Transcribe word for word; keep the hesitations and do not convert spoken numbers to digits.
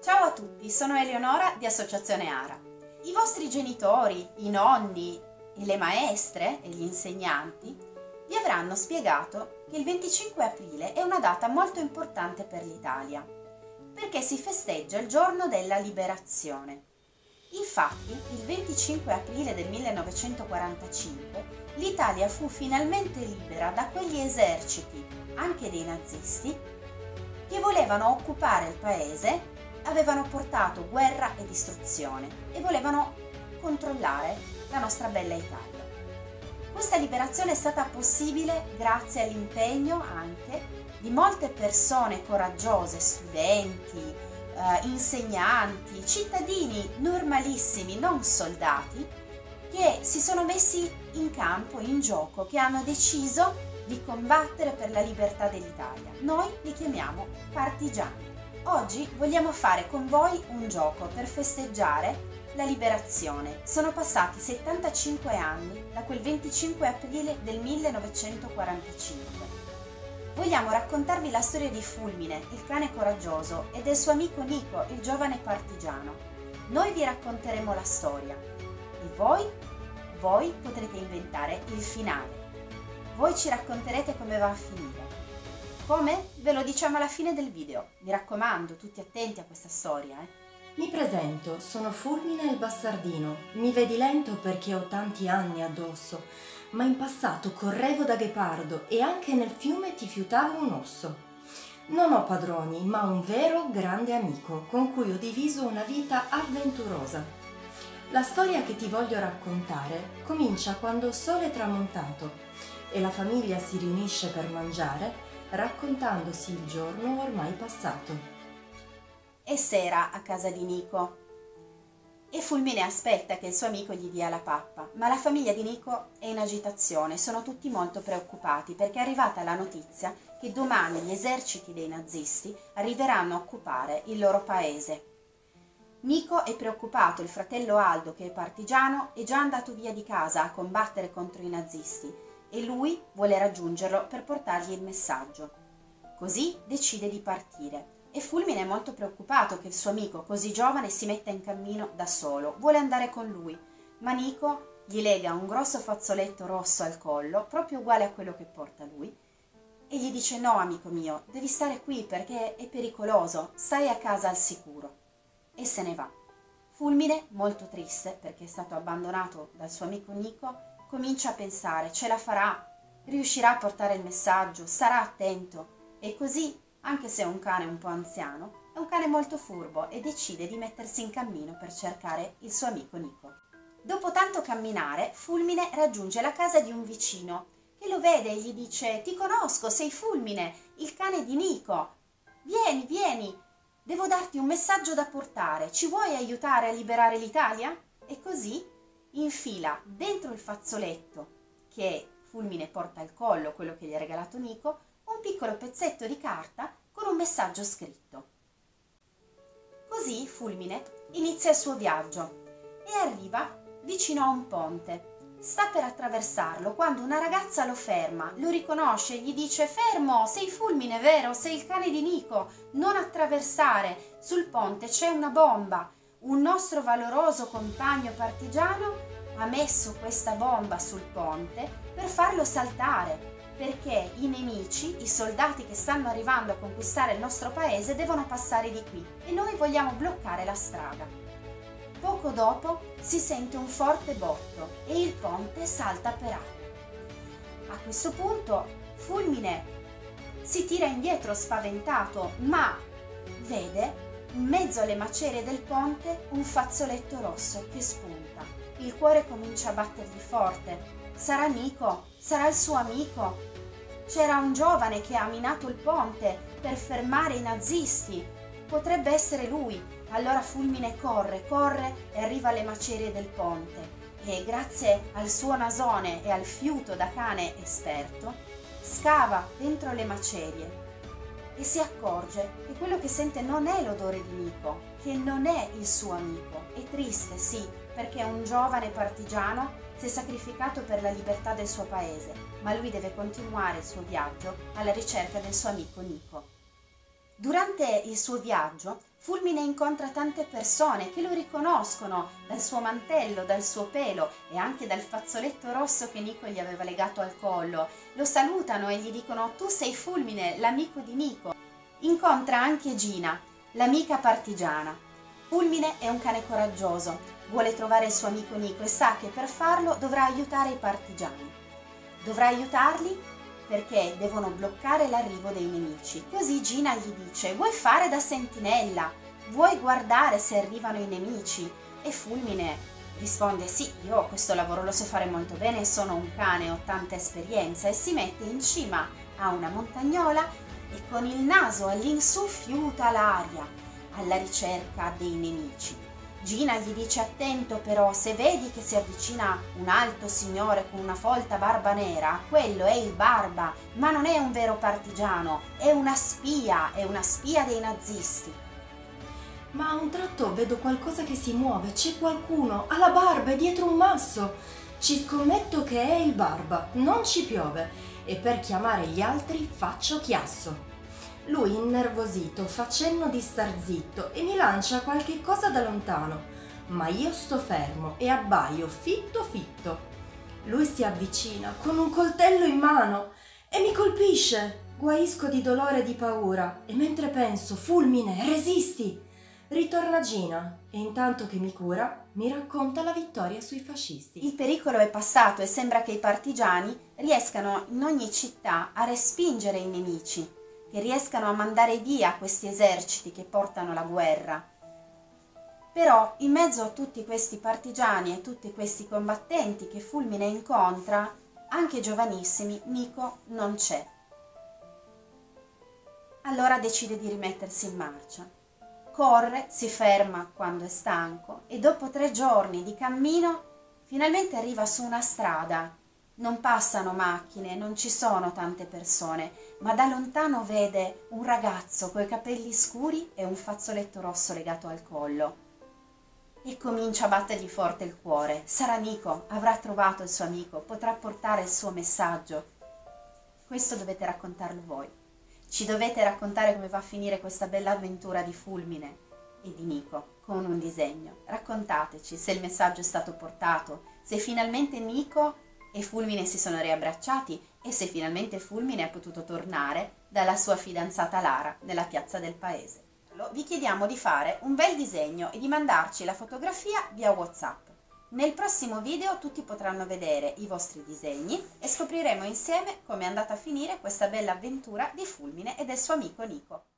Ciao a tutti, sono Eleonora di Associazione ARA. I vostri genitori, i nonni e le maestre e gli insegnanti vi avranno spiegato che il venticinque aprile è una data molto importante per l'Italia, perché si festeggia il giorno della liberazione. Infatti, il venticinque aprile del millenovecentoquarantacinque l'Italia fu finalmente libera da quegli eserciti, anche dei nazisti, che volevano occupare il paese, avevano portato guerra e distruzione e volevano controllare la nostra bella Italia. Questa liberazione è stata possibile grazie all'impegno anche di molte persone coraggiose, studenti, eh, insegnanti, cittadini normalissimi, non soldati, che si sono messi in campo, in gioco, che hanno deciso di combattere per la libertà dell'Italia. Noi li chiamiamo partigiani. Oggi vogliamo fare con voi un gioco per festeggiare la liberazione. Sono passati settantacinque anni da quel venticinque aprile del millenovecentoquarantacinque. Vogliamo raccontarvi la storia di Fulmine, il cane coraggioso, e del suo amico Nico, il giovane partigiano. Noi vi racconteremo la storia e voi, voi potrete inventare il finale. Voi ci racconterete come va a finire. Come? Ve lo diciamo alla fine del video. Mi raccomando, tutti attenti a questa storia, eh? Mi presento, sono Fulmine il bastardino. Mi vedi lento perché ho tanti anni addosso, ma in passato correvo da ghepardo e anche nel fiume ti fiutavo un osso. Non ho padroni, ma un vero grande amico con cui ho diviso una vita avventurosa. La storia che ti voglio raccontare comincia quando il sole è tramontato e la famiglia si riunisce per mangiare, raccontandosi il giorno ormai passato. È sera a casa di Nico e Fulmine aspetta che il suo amico gli dia la pappa, ma la famiglia di Nico è in agitazione, sono tutti molto preoccupati perché è arrivata la notizia che domani gli eserciti dei nazisti arriveranno a occupare il loro paese. Nico è preoccupato, il fratello Aldo, che è partigiano, è già andato via di casa a combattere contro i nazisti e lui vuole raggiungerlo per portargli il messaggio. Così decide di partire e Fulmine è molto preoccupato che il suo amico così giovane si metta in cammino da solo, vuole andare con lui, ma Nico gli lega un grosso fazzoletto rosso al collo, proprio uguale a quello che porta lui, e gli dice: no amico mio, devi stare qui perché è pericoloso, stai a casa al sicuro. E se ne va. Fulmine, molto triste perché è stato abbandonato dal suo amico Nico, comincia a pensare: ce la farà? Riuscirà a portare il messaggio? Sarà attento? E così, anche se è un cane un po' anziano, è un cane molto furbo e decide di mettersi in cammino per cercare il suo amico Nico. Dopo tanto camminare, Fulmine raggiunge la casa di un vicino che lo vede e gli dice: ti conosco, sei Fulmine, il cane di Nico. Vieni, vieni, devo darti un messaggio da portare, ci vuoi aiutare a liberare l'Italia? E così infila dentro il fazzoletto che Fulmine porta al collo, quello che gli ha regalato Nico, un piccolo pezzetto di carta con un messaggio scritto. Così Fulmine inizia il suo viaggio e arriva vicino a un ponte. Sta per attraversarlo quando una ragazza lo ferma, lo riconosce e gli dice: fermo, sei Fulmine, vero? Sei il cane di Nico, non attraversare, sul ponte c'è una bomba. Un nostro valoroso compagno partigiano ha messo questa bomba sul ponte per farlo saltare, perché i nemici, i soldati che stanno arrivando a conquistare il nostro paese, devono passare di qui e noi vogliamo bloccare la strada. Poco dopo si sente un forte botto e il ponte salta per aria. A questo punto Fulmine si tira indietro spaventato, ma vede in mezzo alle macerie del ponte un fazzoletto rosso che spunta. Il cuore comincia a battergli forte. Sarà Nico? Sarà il suo amico? C'era un giovane che ha minato il ponte per fermare i nazisti. Potrebbe essere lui. Allora Fulmine corre, corre e arriva alle macerie del ponte e grazie al suo nasone e al fiuto da cane esperto scava dentro le macerie e si accorge che quello che sente non è l'odore di Nico, che non è il suo amico. È triste, sì, perché un giovane partigiano si è sacrificato per la libertà del suo paese, ma lui deve continuare il suo viaggio alla ricerca del suo amico Nico. Durante il suo viaggio, Fulmine incontra tante persone che lo riconoscono dal suo mantello, dal suo pelo e anche dal fazzoletto rosso che Nico gli aveva legato al collo. Lo salutano e gli dicono: tu sei Fulmine, l'amico di Nico. Incontra anche Gina, l'amica partigiana. Fulmine è un cane coraggioso, vuole trovare il suo amico Nico e sa che per farlo dovrà aiutare i partigiani. Dovrà aiutarli perché devono bloccare l'arrivo dei nemici. Così Gina gli dice: vuoi fare da sentinella? Vuoi guardare se arrivano i nemici? E Fulmine risponde: sì, io questo lavoro lo so fare molto bene, sono un cane, ho tanta esperienza, e si mette in cima a una montagnola e con il naso all'insù fiuta l'aria alla ricerca dei nemici. Gina gli dice: attento però, se vedi che si avvicina un alto signore con una folta barba nera, quello è il Barba, ma non è un vero partigiano, è una spia, è una spia dei nazisti. Ma a un tratto vedo qualcosa che si muove, c'è qualcuno, ha la barba e dietro un masso. Ci scommetto che è il Barba, non ci piove, e per chiamare gli altri faccio chiasso. Lui, innervosito, fa cenno di star zitto e mi lancia qualche cosa da lontano, ma io sto fermo e abbaio fitto fitto. Lui si avvicina con un coltello in mano e mi colpisce. Guaisco di dolore e di paura e mentre penso: Fulmine, resisti! Ritorna Gina e intanto che mi cura mi racconta la vittoria sui fascisti. Il pericolo è passato e sembra che i partigiani riescano in ogni città a respingere i nemici, che riescano a mandare via questi eserciti che portano la guerra. Però in mezzo a tutti questi partigiani e tutti questi combattenti che Fulmine incontra, anche giovanissimi, Nico non c'è. Allora decide di rimettersi in marcia. Corre, si ferma quando è stanco e dopo tre giorni di cammino finalmente arriva su una strada. Non passano macchine, non ci sono tante persone, ma da lontano vede un ragazzo coi capelli scuri e un fazzoletto rosso legato al collo. E comincia a battergli forte il cuore. Sarà Nico, avrà trovato il suo amico, potrà portare il suo messaggio. Questo dovete raccontarlo voi. Ci dovete raccontare come va a finire questa bella avventura di Fulmine e di Nico con un disegno. Raccontateci se il messaggio è stato portato, se finalmente Nico e Fulmine si sono riabbracciati e se finalmente Fulmine è potuto tornare dalla sua fidanzata Lara nella piazza del paese. Vi chiediamo di fare un bel disegno e di mandarci la fotografia via WhatsApp. Nel prossimo video tutti potranno vedere i vostri disegni e scopriremo insieme come è andata a finire questa bella avventura di Fulmine e del suo amico Nico.